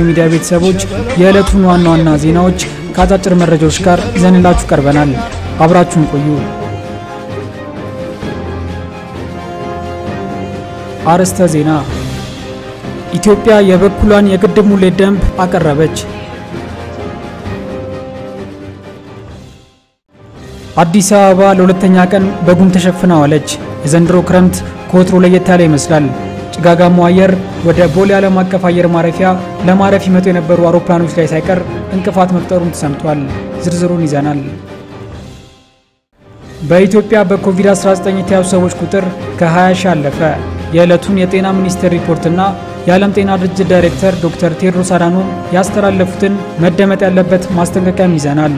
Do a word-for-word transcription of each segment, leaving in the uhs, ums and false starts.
ታማኝ ሚዲያ ቤተሰቦች የእለቱን ዋና ዋና ዜናዎች ከአጫጭር መረጃዎች ጋር ይዘንላችሁ ቀርበናል። አብራችሁን ቆዩ። አርስተ ዜና። ኢትዮጵያ የበኩሏን የግድብ ሙሌት ደንብ አቀረበች። አዲስ አበባ ለሁለተኛ ቀን በጉም ተሸፍና ዋለች። የዘንድሮ ክረምት ከወትሮ ለየት ያለ ይመስላል። ጭጋጋማው አየር ወደ ቦሌ ዓለም አቀፍ አየር ማረፊያ ለማረፍ ይመጡ የነበሩ አውሮፕላኖች ላይ ሳይቀር እንቅፋት መፍጠሩን ተሰምቷል። ዝርዝሩን ይዘናል። በኢትዮጵያ በኮቪድ አስራ ዘጠኝ የተያዙ ሰዎች ቁጥር ከ20 ሺህ አለፈ። የእለቱን የጤና ሚኒስቴር ሪፖርትና የዓለም ጤና ድርጅት ዳይሬክተር ዶክተር ቴድሮስ አዳኖም ያስተላለፉትን መደመጥ ያለበት ማስጠንቀቂያም ይዘናል።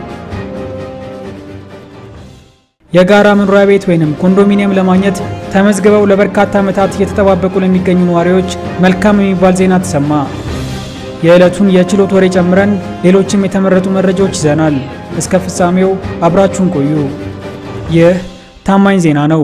የጋራ መኖሪያ ቤት ወይንም ኮንዶሚኒየም ለማግኘት ተመዝግበው ለበርካታ ዓመታት እየተጠባበቁ ለሚገኙ ነዋሪዎች መልካም የሚባል ዜና ተሰማ። የእለቱን የችሎት ወሬ ጨምረን ሌሎችም የተመረጡ መረጃዎች ይዘናል። እስከ ፍጻሜው አብራችሁን ቆዩ። ይህ ታማኝ ዜና ነው።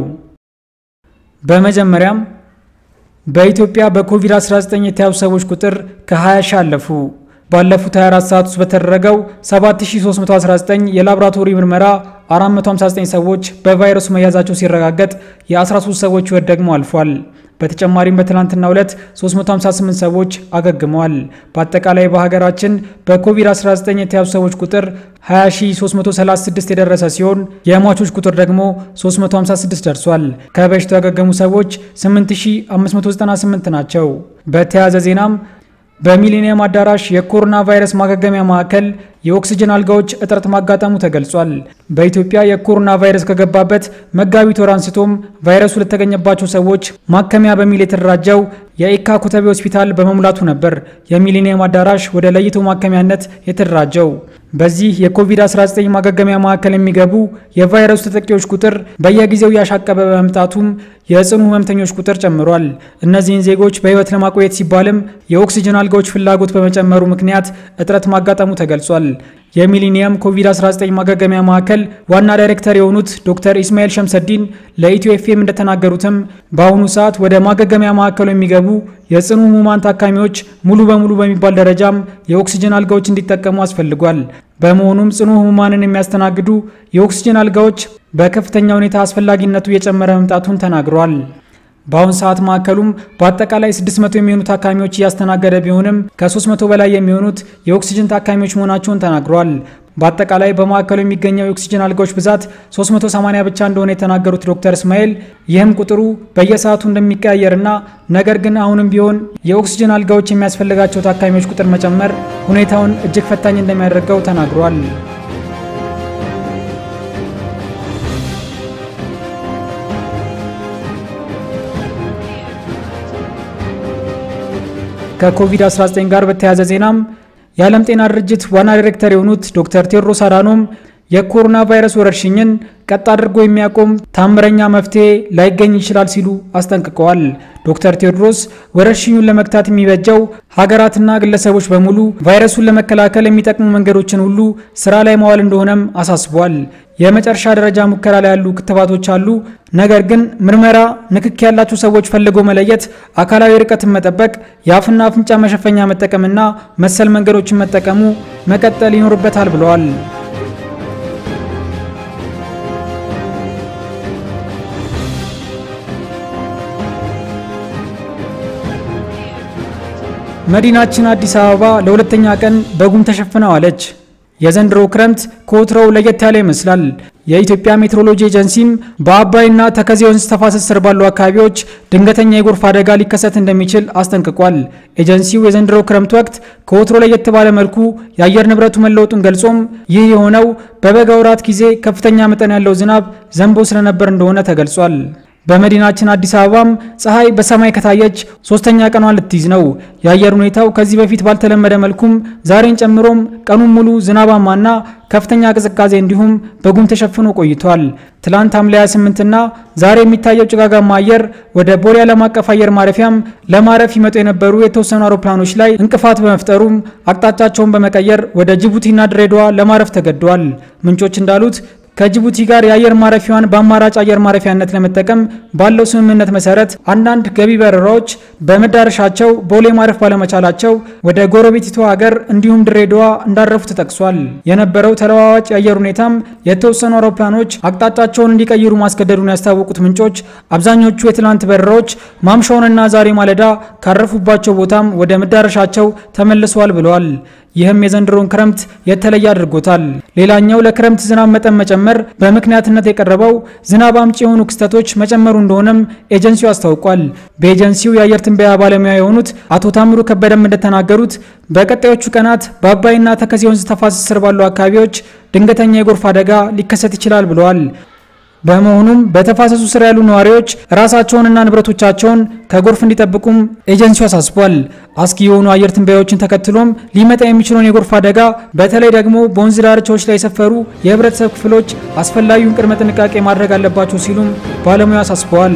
በመጀመሪያም በኢትዮጵያ በኮቪድ አስራ ዘጠኝ የተያዙ ሰዎች ቁጥር ከ20 ሺህ አለፉ። ባለፉት ሃያ አራት ሰዓት ውስጥ በተደረገው ሰባት ሺህ ሶስት መቶ አስራ ዘጠኝ የላብራቶሪ ምርመራ አራት መቶ ሃምሳ ዘጠኝ ሰዎች በቫይረሱ መያዛቸው ሲረጋገጥ የ13 ሰዎች ሕይወት ደግሞ አልፏል። በተጨማሪም በትናንትናው ዕለት ሶስት መቶ ሃምሳ ስምንት ሰዎች አገግመዋል። በአጠቃላይ በሀገራችን በኮቪድ አስራ ዘጠኝ የተያዙ ሰዎች ቁጥር ሃያ ሺህ ሶስት መቶ ሰላሳ ስድስት የደረሰ ሲሆን የሟቾች ቁጥር ደግሞ ሶስት መቶ ሃምሳ ስድስት ደርሷል። ከበሽታው ያገገሙ ሰዎች ስምንት ሺህ አምስት መቶ ዘጠና ስምንት ናቸው። በተያያዘ ዜናም በሚሊኒየም አዳራሽ የኮሮና ቫይረስ ማገገሚያ ማዕከል የኦክሲጅን አልጋዎች እጥረት ማጋጠሙ ተገልጿል። በኢትዮጵያ የኮሮና ቫይረስ ከገባበት መጋቢት ወር አንስቶም ቫይረሱ ለተገኘባቸው ሰዎች ማከሚያ በሚል የተደራጀው የኤካ ኮተቤ ሆስፒታል በመሙላቱ ነበር የሚሊኒየም አዳራሽ ወደ ለይቶ ማከሚያነት የተደራጀው። በዚህ የኮቪድ አስራ ዘጠኝ ማገገሚያ ማዕከል የሚገቡ የቫይረሱ ተጠቂዎች ቁጥር በየጊዜው ያሻቀበ በመምጣቱም የጽኑ ህመምተኞች ቁጥር ጨምሯል። እነዚህን ዜጎች በህይወት ለማቆየት ሲባልም የኦክሲጅን አልጋዎች ፍላጎት በመጨመሩ ምክንያት እጥረት ማጋጠሙ ተገልጿል። የሚሊኒየም ኮቪድ አስራ ዘጠኝ ማገገሚያ ማዕከል ዋና ዳይሬክተር የሆኑት ዶክተር ኢስማኤል ሸምሰዲን ለኢትዮ ኤፍኤም እንደተናገሩትም በአሁኑ ሰዓት ወደ ማገገሚያ ማዕከሉ የሚገቡ የጽኑ ህሙማን ታካሚዎች ሙሉ በሙሉ በሚባል ደረጃም የኦክሲጅን አልጋዎች እንዲጠቀሙ አስፈልጓል። በመሆኑም ጽኑ ህሙማንን የሚያስተናግዱ የኦክሲጅን አልጋዎች በከፍተኛ ሁኔታ አስፈላጊነቱ የጨመረ መምጣቱን ተናግረዋል። በአሁን ሰዓት ማዕከሉም በአጠቃላይ ስድስት መቶ የሚሆኑ ታካሚዎች ያስተናገደ ቢሆንም ከ300 በላይ የሚሆኑት የኦክሲጅን ታካሚዎች መሆናቸውን ተናግረዋል። በአጠቃላይ በማዕከሉ የሚገኘው የኦክሲጅን አልጋዎች ብዛት ሶስት መቶ ሰማንያ ብቻ እንደሆነ የተናገሩት ዶክተር እስማኤል ይህም ቁጥሩ በየሰዓቱ እንደሚቀያየርና ነገር ግን አሁንም ቢሆን የኦክሲጅን አልጋዎች የሚያስፈልጋቸው ታካሚዎች ቁጥር መጨመር ሁኔታውን እጅግ ፈታኝ እንደሚያደርገው ተናግረዋል። ከኮቪድ አስራ ዘጠኝ ጋር በተያያዘ ዜናም የዓለም ጤና ድርጅት ዋና ዳይሬክተር የሆኑት ዶክተር ቴድሮስ አዳኖም የኮሮና ቫይረስ ወረርሽኝን ቀጥ አድርጎ የሚያቆም ታምረኛ መፍትሄ ላይገኝ ይችላል ሲሉ አስጠንቅቀዋል። ዶክተር ቴድሮስ ወረርሽኙን ለመግታት የሚበጀው ሀገራትና ግለሰቦች በሙሉ ቫይረሱን ለመከላከል የሚጠቅሙ መንገዶችን ሁሉ ስራ ላይ ማዋል እንደሆነም አሳስበዋል። የመጨረሻ ደረጃ ሙከራ ላይ ያሉ ክትባቶች አሉ። ነገር ግን ምርመራ፣ ንክክ ያላቸው ሰዎች ፈልጎ መለየት፣ አካላዊ ርቀትን መጠበቅ፣ የአፍና አፍንጫ መሸፈኛ መጠቀምና መሰል መንገዶችን መጠቀሙ መቀጠል ይኖርበታል ብለዋል። መዲናችን አዲስ አበባ ለሁለተኛ ቀን በጉም ተሸፍና ዋለች። የዘንድሮ ክረምት ከወትሮው ለየት ያለ ይመስላል። የኢትዮጵያ ሜትሮሎጂ ኤጀንሲም በአባይና ተከዜ ወንዝ ተፋሰስ ስር ባሉ አካባቢዎች ድንገተኛ የጎርፍ አደጋ ሊከሰት እንደሚችል አስጠንቅቋል። ኤጀንሲው የዘንድሮ ክረምት ወቅት ከወትሮ ለየት ባለ መልኩ የአየር ንብረቱ መለወጡን ገልጾም ይህ የሆነው በበጋ ወራት ጊዜ ከፍተኛ መጠን ያለው ዝናብ ዘንቦ ስለነበር እንደሆነ ተገልጿል። በመዲናችን አዲስ አበባም ፀሐይ በሰማይ ከታየች ሶስተኛ ቀኗን ልትይዝ ነው። የአየር ሁኔታው ከዚህ በፊት ባልተለመደ መልኩም ዛሬን ጨምሮም ቀኑን ሙሉ ዝናባማና ከፍተኛ ቅዝቃዜ እንዲሁም በጉም ተሸፍኖ ቆይቷል። ትላንት ሐምሌ ሃያ ስምንት እና ዛሬ የሚታየው ጭጋጋማ አየር ወደ ቦሌ ዓለም አቀፍ አየር ማረፊያም ለማረፍ ይመጡ የነበሩ የተወሰኑ አውሮፕላኖች ላይ እንቅፋት በመፍጠሩም አቅጣጫቸውን በመቀየር ወደ ጅቡቲና ድሬዳዋ ለማረፍ ተገደዋል። ምንጮች እንዳሉት ከጅቡቲ ጋር የአየር ማረፊያዋን በአማራጭ አየር ማረፊያነት ለመጠቀም ባለው ስምምነት መሰረት አንዳንድ ገቢ በረራዎች በመዳረሻቸው ቦሌ ማረፍ ባለመቻላቸው ወደ ጎረቤቲቱ ሀገር እንዲሁም ድሬዳዋ እንዳረፉ ተጠቅሷል። የነበረው ተለዋዋጭ የአየር ሁኔታም የተወሰኑ አውሮፕላኖች አቅጣጫቸውን እንዲቀይሩ ማስገደዱን ያስታወቁት ምንጮች አብዛኞቹ የትላንት በረራዎች ማምሻውንና ዛሬ ማለዳ ካረፉባቸው ቦታም ወደ መዳረሻቸው ተመልሰዋል ብለዋል። ይህም የዘንድሮን ክረምት የተለየ አድርጎታል። ሌላኛው ለክረምት ዝናብ መጠን መጨመር በምክንያትነት የቀረበው ዝናብ አምጪ የሆኑ ክስተቶች መጨመሩ እንደሆነም ኤጀንሲው አስታውቋል። በኤጀንሲው የአየር ትንበያ ባለሙያ የሆኑት አቶ ታምሩ ከበደም እንደተናገሩት በቀጣዮቹ ቀናት በአባይና ተከዜ ወንዝ ተፋሰስ ስር ባሉ አካባቢዎች ድንገተኛ የጎርፍ አደጋ ሊከሰት ይችላል ብለዋል። በመሆኑም በተፋሰሱ ስር ያሉ ነዋሪዎች ራሳቸውንና ንብረቶቻቸውን ከጎርፍ እንዲጠብቁም ኤጀንሲው አሳስቧል። አስጊ የሆኑ አየር ትንበያዎችን ተከትሎም ሊመጣ የሚችለውን የጎርፍ አደጋ በተለይ ደግሞ በወንዝ ዳርቻዎች ላይ የሰፈሩ የህብረተሰብ ክፍሎች አስፈላጊውን ቅድመ ጥንቃቄ ማድረግ አለባቸው ሲሉም ባለሙያው አሳስበዋል።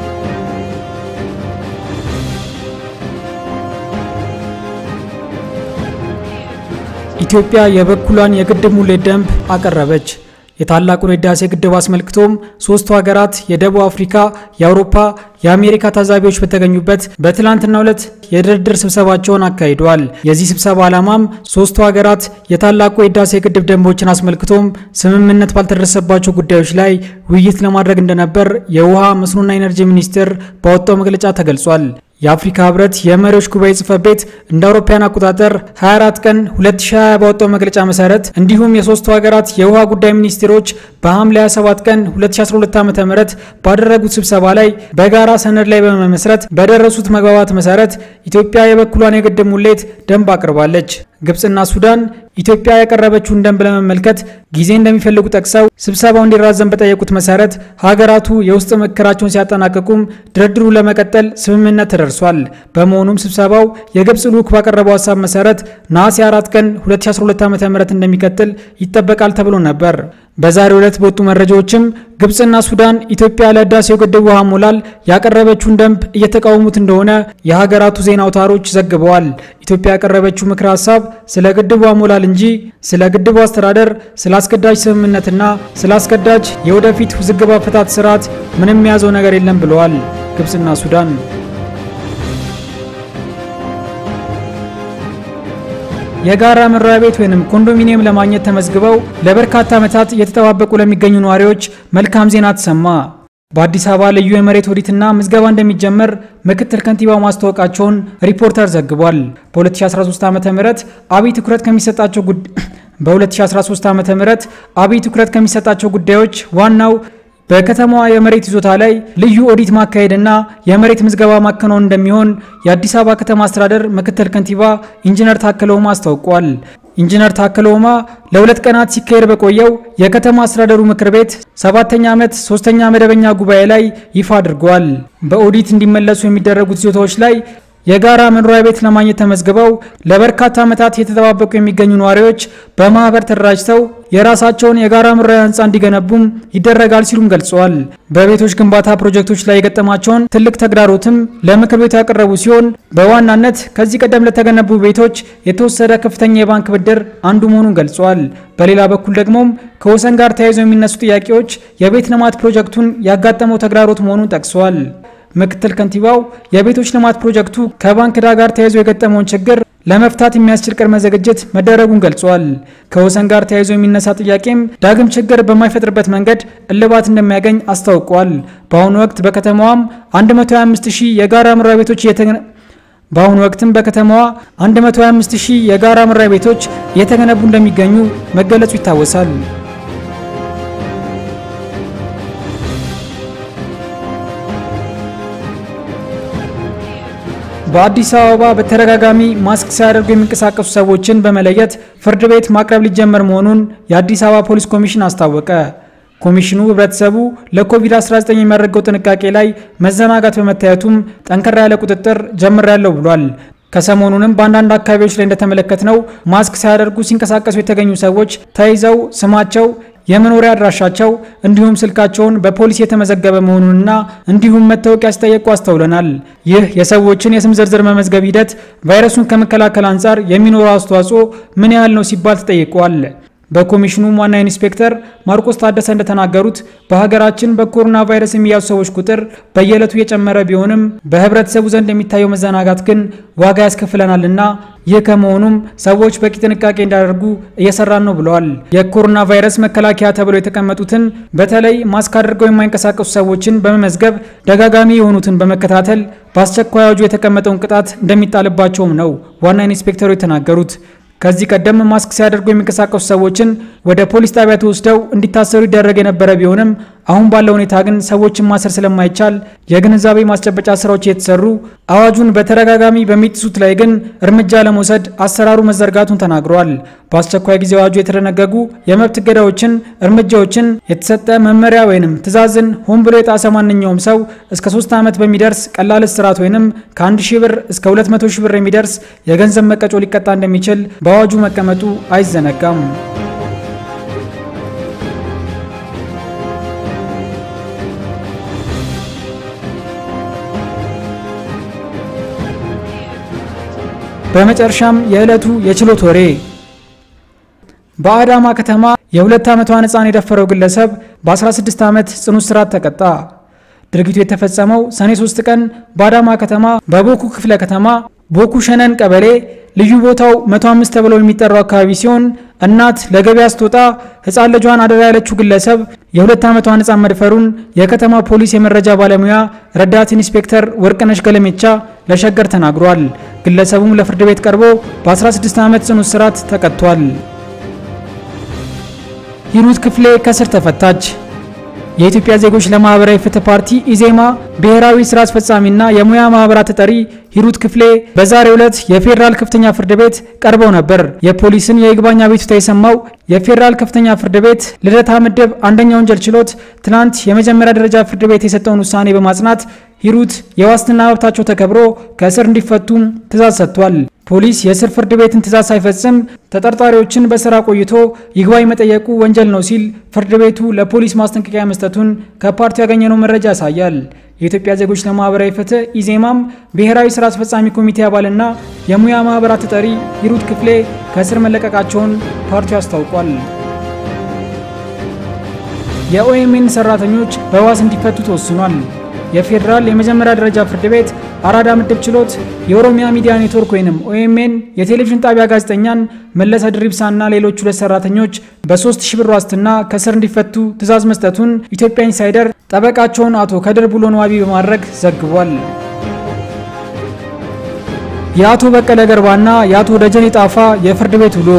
ኢትዮጵያ የበኩሏን የግድብ ሙሌት ደንብ አቀረበች። የታላቁን ህዳሴ ግድብ አስመልክቶም ሶስቱ ሀገራት የደቡብ አፍሪካ፣ የአውሮፓ፣ የአሜሪካ ታዛቢዎች በተገኙበት በትላንትናው ዕለት የድርድር ስብሰባቸውን አካሂደዋል። የዚህ ስብሰባ ዓላማም ሶስቱ ሀገራት የታላቁ ህዳሴ ግድብ ደንቦችን አስመልክቶም ስምምነት ባልተደረሰባቸው ጉዳዮች ላይ ውይይት ለማድረግ እንደነበር የውሃ መስኖና ኢነርጂ ሚኒስቴር ባወጣው መግለጫ ተገልጿል። የአፍሪካ ህብረት የመሪዎች ጉባኤ ጽሕፈት ቤት እንደ አውሮፓውያን አቆጣጠር ሃያ አራት ቀን ሁለት ሺህ ሃያ ባወጣው መግለጫ መሰረት እንዲሁም የሶስቱ ሀገራት የውሃ ጉዳይ ሚኒስትሮች በሐምሌ ሃያ ሰባት ቀን ሁለት ሺህ አስራ ሁለት ዓ.ም ባደረጉት ስብሰባ ላይ በጋራ ሰነድ ላይ በመመስረት በደረሱት መግባባት መሰረት ኢትዮጵያ የበኩሏን የግድብ ሙሌት ደንብ አቅርባለች። ግብጽና ሱዳን ኢትዮጵያ ያቀረበችውን ደንብ ለመመልከት ጊዜ እንደሚፈልጉ ጠቅሰው ስብሰባው እንዲራዘም በጠየቁት መሰረት ሀገራቱ የውስጥ ምክክራቸውን ሲያጠናቅቁም ድርድሩ ለመቀጠል ስምምነት ተደርሷል። በመሆኑም ስብሰባው የግብጽ ልዑክ ባቀረበው ሐሳብ መሰረት ነሐሴ አራት ቀን ሁለት ሺህ አስራ ሁለት ዓ.ም እንደሚቀጥል ይጠበቃል ተብሎ ነበር። በዛሬው ዕለት በወጡ መረጃዎችም ግብጽና ሱዳን ኢትዮጵያ ለህዳሴው ግድብ ውሃ ሞላል ያቀረበችውን ደንብ እየተቃወሙት እንደሆነ የሀገራቱ ዜና አውታሮች ዘግበዋል። ኢትዮጵያ ያቀረበችው ምክረ ሐሳብ ስለ ግድቡ ሞላል እንጂ ስለ ግድቡ አስተዳደር፣ ስለ አስገዳጅ ስምምነትና ስለ አስገዳጅ የወደፊት ውዝግብ አፈታት ስርዓት ምንም የያዘው ነገር የለም ብለዋል ግብጽና ሱዳን። የጋራ መኖሪያ ቤት ወይንም ኮንዶሚኒየም ለማግኘት ተመዝግበው ለበርካታ ዓመታት እየተጠባበቁ ለሚገኙ ነዋሪዎች መልካም ዜና ተሰማ። በአዲስ አበባ ልዩ የመሬት ኦዲትና ምዝገባ እንደሚጀመር ምክትል ከንቲባው ማስታወቃቸውን ሪፖርተር ዘግቧል። በ2013 ዓመተ ምህረት አብይ ትኩረት ከሚሰጣቸው በ2013 ዓመተ ምህረት አብይ ትኩረት ከሚሰጣቸው ጉዳዮች ዋናው በከተማዋ የመሬት ይዞታ ላይ ልዩ ኦዲት ማካሄድና የመሬት ምዝገባ ማከናወን እንደሚሆን የአዲስ አበባ ከተማ አስተዳደር ምክትል ከንቲባ ኢንጂነር ታከለ ኡማ አስታውቋል። ኢንጂነር ታከለ ኡማ ለሁለት ቀናት ሲካሄድ በቆየው የከተማ አስተዳደሩ ምክር ቤት ሰባተኛ ዓመት ሶስተኛ መደበኛ ጉባኤ ላይ ይፋ አድርጓል። በኦዲት እንዲመለሱ የሚደረጉት ይዞታዎች ላይ የጋራ መኖሪያ ቤት ለማግኘት ተመዝግበው ለበርካታ ዓመታት የተጠባበቁ የሚገኙ ነዋሪዎች በማህበር ተደራጅተው የራሳቸውን የጋራ መኖሪያ ህንጻ እንዲገነቡም ይደረጋል ሲሉም ገልጸዋል። በቤቶች ግንባታ ፕሮጀክቶች ላይ የገጠማቸውን ትልቅ ተግዳሮትም ለምክር ቤቱ ያቀረቡ ሲሆን በዋናነት ከዚህ ቀደም ለተገነቡ ቤቶች የተወሰደ ከፍተኛ የባንክ ብድር አንዱ መሆኑን ገልጸዋል። በሌላ በኩል ደግሞ ከወሰን ጋር ተያይዘው የሚነሱ ጥያቄዎች የቤት ልማት ፕሮጀክቱን ያጋጠመው ተግዳሮት መሆኑን ጠቅሰዋል። ምክትል ከንቲባው የቤቶች ልማት ፕሮጀክቱ ከባንክ ዕዳ ጋር ተያይዞ የገጠመውን ችግር ለመፍታት የሚያስችል ቅድመ ዝግጅት መደረጉን ገልጿል። ከወሰን ጋር ተያይዞ የሚነሳ ጥያቄም ዳግም ችግር በማይፈጥርበት መንገድ እልባት እንደሚያገኝ አስታውቋል። በአሁኑ ወቅት በከተማዋም አንድ መቶ ሃያ አምስት ሺህ የጋራ መኖሪያ ቤቶች እየተገነ በአሁኑ ወቅትም በከተማዋ አንድ መቶ ሃያ አምስት ሺህ የጋራ መኖሪያ ቤቶች እየተገነቡ እንደሚገኙ መገለጹ ይታወሳል። በአዲስ አበባ በተረጋጋሚ ማስክ ሳያደርጉ የሚንቀሳቀሱ ሰዎችን በመለየት ፍርድ ቤት ማቅረብ ሊጀመር መሆኑን የአዲስ አበባ ፖሊስ ኮሚሽን አስታወቀ። ኮሚሽኑ ህብረተሰቡ ለኮቪድ አስራ ዘጠኝ የሚያደርገው ጥንቃቄ ላይ መዘናጋት በመታየቱም ጠንከራ ያለ ቁጥጥር ጀምራለሁ ብሏል። ከሰሞኑንም በአንዳንድ አካባቢዎች ላይ እንደተመለከተው ማስክ ሳያደርጉ ሲንቀሳቀሱ የተገኙ ሰዎች ተይዘው ስማቸው የመኖሪያ አድራሻቸው እንዲሁም ስልካቸውን በፖሊስ የተመዘገበ መሆኑንና እንዲሁም መታወቂያ ሲጠየቁ አስተውለናል። ይህ የሰዎችን የስም ዝርዝር መመዝገብ ሂደት ቫይረሱን ከመከላከል አንፃር የሚኖረው አስተዋጽኦ ምን ያህል ነው ሲባል ተጠይቋል። በኮሚሽኑ ዋና ኢንስፔክተር ማርቆስ ታደሰ እንደተናገሩት በሀገራችን በኮሮና ቫይረስ የሚያዙ ሰዎች ቁጥር በየዕለቱ እየጨመረ ቢሆንም በህብረተሰቡ ዘንድ የሚታየው መዘናጋት ግን ዋጋ ያስከፍለናልና ይህ ከመሆኑም ሰዎች በቂ ጥንቃቄ እንዲያደርጉ እየሰራን ነው ብለዋል። የኮሮና ቫይረስ መከላከያ ተብለው የተቀመጡትን በተለይ ማስክ አድርገው የማይንቀሳቀሱ ሰዎችን በመመዝገብ ደጋጋሚ የሆኑትን በመከታተል በአስቸኳይ አዋጁ የተቀመጠውን ቅጣት እንደሚጣልባቸውም ነው ዋና ኢንስፔክተሩ የተናገሩት። ከዚህ ቀደም ማስክ ሲያደርጉ የሚንቀሳቀሱ ሰዎችን ወደ ፖሊስ ጣቢያ ተወስደው እንዲታሰሩ ይደረግ የነበረ ቢሆንም አሁን ባለው ሁኔታ ግን ሰዎችን ማሰር ስለማይቻል የግንዛቤ ማስጨበጫ ስራዎች እየተሰሩ አዋጁን በተረጋጋሚ በሚጥሱት ላይ ግን እርምጃ ለመውሰድ አሰራሩ መዘርጋቱን ተናግረዋል። በአስቸኳይ ጊዜ አዋጁ የተደነገጉ የመብት ገዳዎችን እርምጃዎችን የተሰጠ መመሪያ ወይንም ትዕዛዝን ሆን ብሎ የጣሰ ማንኛውም ሰው እስከ ሶስት ዓመት በሚደርስ ቀላል እስራት ወይንም ከአንድ ሺህ ብር እስከ ሁለት መቶ ሺህ ብር የሚደርስ የገንዘብ መቀጮ ሊቀጣ እንደሚችል በአዋጁ መቀመጡ አይዘነጋም። በመጨረሻም የእለቱ የችሎት ወሬ በአዳማ ከተማ የሁለት ዓመቷን ሕፃን የደፈረው ግለሰብ በ16 ዓመት ጽኑ እስራት ተቀጣ። ድርጊቱ የተፈጸመው ሰኔ ሶስት ቀን በአዳማ ከተማ በቦኩ ክፍለ ከተማ ቦኩ ሸነን ቀበሌ ልዩ ቦታው መቶ አምስት ተብሎ የሚጠራው አካባቢ ሲሆን እናት ለገበያ ስትወጣ ሕፃን ልጇን አደራ ያለችው ግለሰብ የሁለት ዓመቷን ሕፃን መድፈሩን የከተማ ፖሊስ የመረጃ ባለሙያ ረዳት ኢንስፔክተር ወርቅነሽ ገለሜቻ ለሸገር ተናግሯል። ግለሰቡም ለፍርድ ቤት ቀርቦ በ16 ዓመት ጽኑ እስራት ተቀጥቷል። ሂሩት ክፍሌ ከስር ተፈታች። የኢትዮጵያ ዜጎች ለማህበራዊ ፍትህ ፓርቲ ኢዜማ ብሔራዊ ስራ አስፈጻሚና የሙያ ማህበራት ተጠሪ ሂሩት ክፍሌ በዛሬው ዕለት የፌደራል ከፍተኛ ፍርድ ቤት ቀርበው ነበር። የፖሊስን የይግባኝ አቤቱታ የሰማው የፌደራል ከፍተኛ ፍርድ ቤት ልደታ ምድብ አንደኛ ወንጀል ችሎት ትናንት የመጀመሪያ ደረጃ ፍርድ ቤት የሰጠውን ውሳኔ በማጽናት ሂሩት የዋስትና መብታቸው ተከብሮ ከእስር እንዲፈቱ ትዕዛዝ ሰጥቷል። ፖሊስ የስር ፍርድ ቤትን ትዕዛዝ ሳይፈጽም ተጠርጣሪዎችን በስራ ቆይቶ ይግባኝ መጠየቁ ወንጀል ነው ሲል ፍርድ ቤቱ ለፖሊስ ማስጠንቀቂያ መስጠቱን ከፓርቲው ያገኘነው መረጃ ያሳያል። የኢትዮጵያ ዜጎች ለማህበራዊ ፍትህ ኢዜማም ብሔራዊ ስራ አስፈጻሚ ኮሚቴ አባልና የሙያ ማህበራት ተጠሪ ሂሩት ክፍሌ ከእስር መለቀቃቸውን ፓርቲው አስታውቋል። የኦኤምኤን ሰራተኞች በዋስ እንዲፈቱ ተወስኗል። የፌደራል የመጀመሪያ ደረጃ ፍርድ ቤት አራዳ ምድብ ችሎት የኦሮሚያ ሚዲያ ኔትወርክ ወይንም ኦኤምኤን የቴሌቪዥን ጣቢያ ጋዜጠኛን መለሰ ድሪብሳና ሌሎች ሁለት ሰራተኞች በሶስት ሺህ ብር ዋስትና ከስር እንዲፈቱ ትዕዛዝ መስጠቱን ኢትዮጵያ ኢንሳይደር ጠበቃቸውን አቶ ከድር ቡሎን ዋቢ በማድረግ ዘግቧል። የአቶ በቀለ ገርባና የአቶ ደጀኔ ጣፋ የፍርድ ቤት ውሎ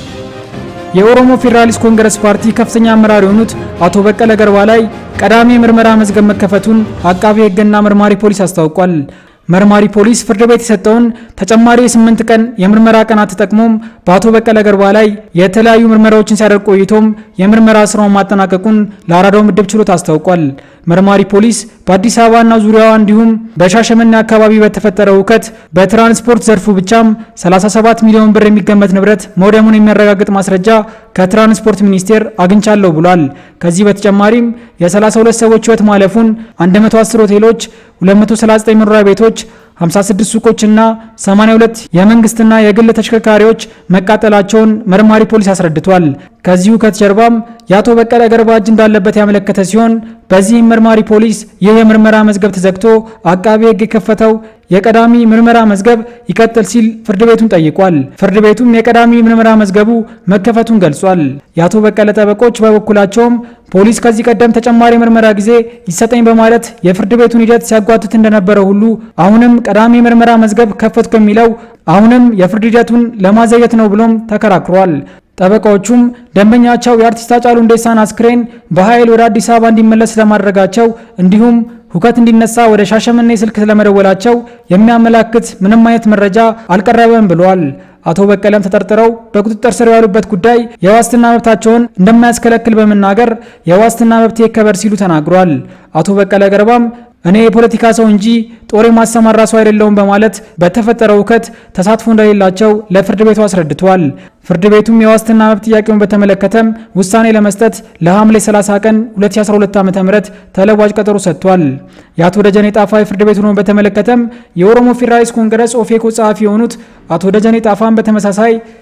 የኦሮሞ ፌደራሊስት ኮንግረስ ፓርቲ ከፍተኛ አመራር የሆኑት አቶ በቀለ ገርባ ላይ ቀዳሚ ምርመራ መዝገብ መከፈቱን አቃቤ ሕግና መርማሪ ፖሊስ አስታውቋል። መርማሪ ፖሊስ ፍርድ ቤት የሰጠውን ተጨማሪ የስምንት ቀን የምርመራ ቀናት ተጠቅሞም በአቶ በቀለ ገርባ ላይ የተለያዩ ምርመራዎችን ሲያደርግ ቆይቶም የምርመራ ስራውን ማጠናቀቁን ለአራዳው ምድብ ችሎት አስታውቋል። መርማሪ ፖሊስ በአዲስ አበባና ዙሪያዋ እንዲሁም በሻሸመኔ አካባቢ በተፈጠረው ሁከት በትራንስፖርት ዘርፉ ብቻም ሰላሳ ሰባት ሚሊዮን ብር የሚገመት ንብረት መውደሙን የሚያረጋግጥ ማስረጃ ከትራንስፖርት ሚኒስቴር አግኝቻለሁ ብሏል። ከዚህ በተጨማሪም የሰላሳ ሁለት ሰዎች ህይወት ማለፉን፣ መቶ አስር ሆቴሎች፣ ሁለት መቶ ሰላሳ ዘጠኝ መኖሪያ ቤቶች፣ ሃምሳ ስድስት ሱቆችና ሰማንያ ሁለት የመንግስትና የግል ተሽከርካሪዎች መቃጠላቸውን መርማሪ ፖሊስ አስረድቷል። ከዚሁ ከጀርባም የአቶ በቀለ ገርባ እጅ እንዳለበት ያመለከተ ሲሆን በዚህም መርማሪ ፖሊስ ይህ የምርመራ መዝገብ ተዘግቶ አቃቤ ሕግ የከፈተው የቀዳሚ ምርመራ መዝገብ ይቀጥል ሲል ፍርድ ቤቱን ጠይቋል። ፍርድ ቤቱም የቀዳሚ ምርመራ መዝገቡ መከፈቱን ገልጿል። የአቶ በቀለ ጠበቆች በበኩላቸውም ፖሊስ ከዚህ ቀደም ተጨማሪ ምርመራ ጊዜ ይሰጠኝ በማለት የፍርድ ቤቱን ሂደት ሲያጓትት እንደነበረ ሁሉ አሁንም ቀዳሚ ምርመራ መዝገብ ከፈትኩ የሚለው አሁንም የፍርድ ሂደቱን ለማዘየት ነው ብሎም ተከራክሯል። ጠበቃዎቹም ደንበኛቸው የአርቲስት ሃጫሉ ሁንዴሳን አስክሬን በኃይል ወደ አዲስ አበባ እንዲመለስ ለማድረጋቸው እንዲሁም ሁከት እንዲነሳ ወደ ሻሸመኔ ስልክ ስለመደወላቸው የሚያመላክት ምንም አይነት መረጃ አልቀረበም ብለዋል። አቶ በቀለም ተጠርጥረው በቁጥጥር ስር ያሉበት ጉዳይ የዋስትና መብታቸውን እንደማያስከለክል በመናገር የዋስትና መብት ይከበር ሲሉ ተናግሯል። አቶ በቀለ ገርባም እኔ የፖለቲካ ሰው እንጂ ጦር ማሰማራ ሰው አይደለሁም በማለት በተፈጠረው ሁከት ተሳትፎ እንደሌላቸው ለፍርድ ቤቱ አስረድቷል። ፍርድ ቤቱም የዋስትና መብት ጥያቄውን በተመለከተም ውሳኔ ለመስጠት ለሐምሌ ሰላሳ ቀን ሁለት ሺህ አስራ ሁለት ዓ.ም ተለዋጭ ቀጠሮ ሰጥቷል። የአቶ ደጀኔ ጣፋ የፍርድ ቤቱን በተመለከተም የኦሮሞ ፌደራሊስት ኮንግረስ ኦፌኮ ጸሐፊ የሆኑት አቶ ደጀኔ ጣፋን በተመሳሳይ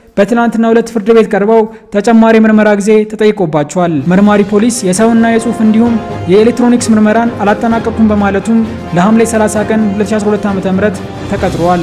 በትናንትናው ዕለት ፍርድ ቤት ቀርበው ተጨማሪ ምርመራ ጊዜ ተጠይቆባቸዋል። መርማሪ ፖሊስ የሰውና የጽሁፍ እንዲሁም የኤሌክትሮኒክስ ምርመራን አላጠናቀቁም በማለቱም ለሐምሌ ሰላሳ ቀን ሁለት ሺህ አስራ ሁለት ዓ.ም ተቀጥሯል።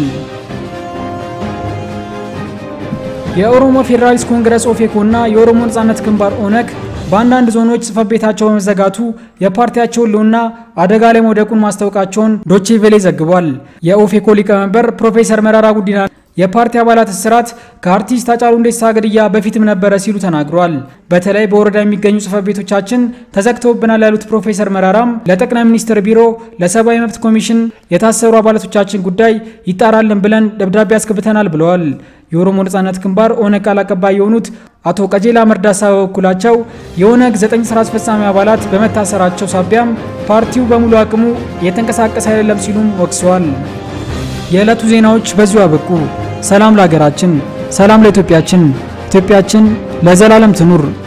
የኦሮሞ ፌደራሊስት ኮንግረስ ኦፌኮና የኦሮሞ ነጻነት ግንባር ኦነግ በአንዳንድ ዞኖች ጽፈት ቤታቸው በመዘጋቱ የፓርቲያቸውን ሉና አደጋ ላይ መውደቁን ማስታወቃቸውን ዶቼ ቬሌ ዘግቧል። የኦፌኮ ሊቀመንበር ፕሮፌሰር መራራ ጉዲና የፓርቲ አባላት እስራት ከአርቲስት ሃጫሉ ሁንዴሳ ግድያ በፊትም ነበረ ሲሉ ተናግሯል። በተለይ በወረዳ የሚገኙ ጽፈት ቤቶቻችን ተዘግተውብናል ያሉት ፕሮፌሰር መራራም ለጠቅላይ ሚኒስትር ቢሮ፣ ለሰብአዊ መብት ኮሚሽን የታሰሩ አባላቶቻችን ጉዳይ ይጣራልን ብለን ደብዳቤ አስገብተናል ብለዋል። የኦሮሞ ነጻነት ግንባር ኦነግ ቃል አቀባይ የሆኑት አቶ ቀጀላ መርዳሳ በበኩላቸው የኦነግ ዘጠኝ ስራ አስፈጻሚ አባላት በመታሰራቸው ሳቢያም ፓርቲው በሙሉ አቅሙ እየተንቀሳቀሰ አይደለም ሲሉም ወቅሰዋል። የዕለቱ ዜናዎች በዚሁ አበቁ። ሰላም ለሀገራችን፣ ሰላም ለኢትዮጵያችን፣ ኢትዮጵያችን ለዘላለም ትኑር።